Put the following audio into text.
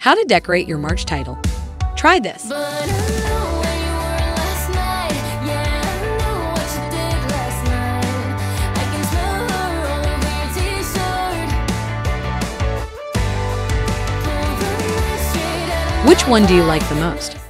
How to decorate your March title. Try this. Which one do you like the most?